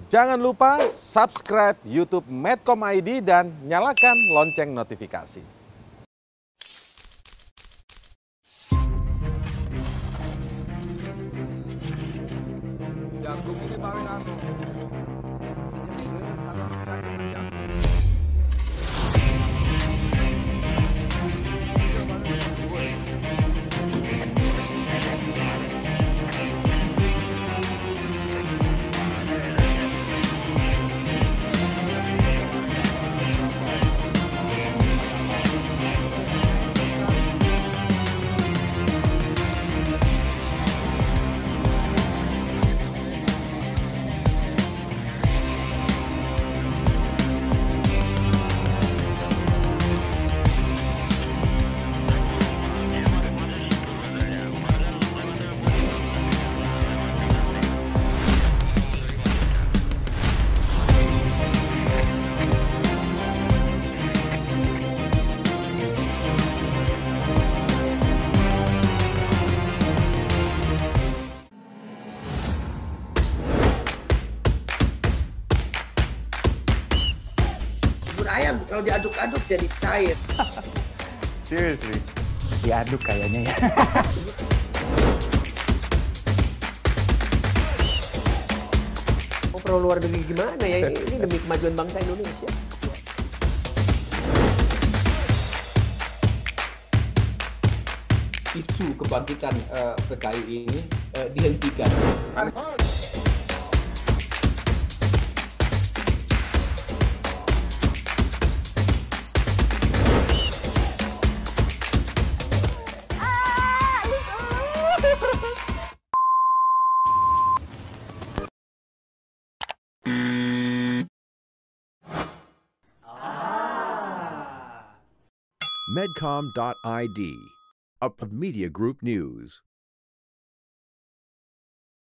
Jangan lupa subscribe YouTube Medcom ID dan nyalakan lonceng notifikasi. Jagung ini paling anu. Ayam kalau diaduk-aduk jadi cair. Seriously, diaduk kayaknya ya. Oh, perlu luar negeri gimana ya? Ini demi kemajuan bangsa Indonesia. Isu kebangkitan PKI ini dihentikan. Medcom.id, a Media Group News.